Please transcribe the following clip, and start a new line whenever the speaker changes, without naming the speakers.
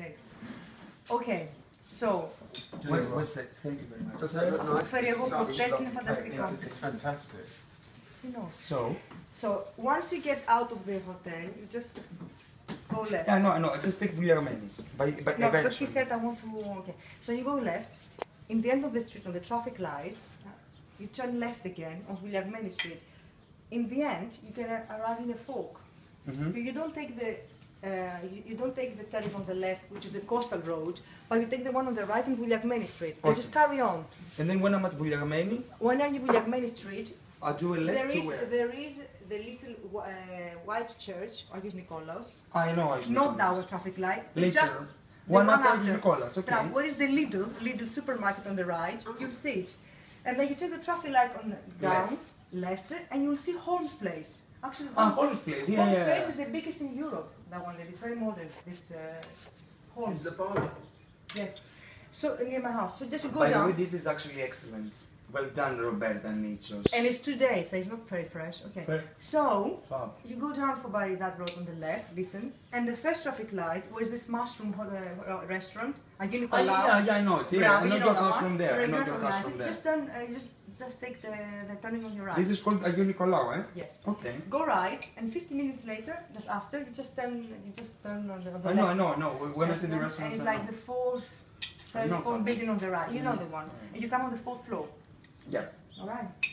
legs. Okay, so.
What's it? Thank you very much.
Does that look nice?
Φέρει εγώ ποτέ είναι
Yeah,
φανταστικό.
it's fantastic.
You know.
So
once you get out of the hotel, you just go left.
I know. I just take Vouliagmenis. But
No, because he
eventually.
said I want to. Okay, so you go left. In the end of the street, on the traffic light, you turn left again on Vouliagmeni Street. In the end, you can arrive in a fork. You don't take the. You don't take the turning on the left, which is the coastal road, but you take the one on the right in Vouliagmeni Street. You just carry on.
And then when I'm at Vouliagmeni,
When you're in Vouliagmeni Street,
I do a left to where?
there is the little white church, Agis Nikolaos.
I know.
Not our traffic light.
Later.
Just
One
the
after Nicolas, okay.
Now, where is the Lidl supermarket on the right? You'll see it. And then you take the traffic light on down, left, and you'll see Holmes Place. Actually,
Holmes Place, yeah,
Holmes
yeah.
Place is the biggest in Europe. That one, it's very modern. This Holmes.
The bar.
Yes. So near my house. So just you go
By the
down.
way, this is actually excellent. Well done, Roberta and Nichos.
And it's 2 days, so it's not very fresh. Okay.
Fair.
So
Fab.
you go down for by that road on the left. Listen, and the first traffic light was this mushroom restaurant. Agin Nikolaou.
Yeah, I know it. Yeah, I know your house from there. I know your house from there.
Just turn, just take the turning on your right.
This is called Agin Nikolaou, eh?
Yes.
Okay.
Go right, and 50 minutes later, just after, you just turn on the
I
left.
know. When I see the
And
restaurant,
it's like the third, fourth building on the right. You know the one. And you come on the 4th floor.
Yeah.
All right.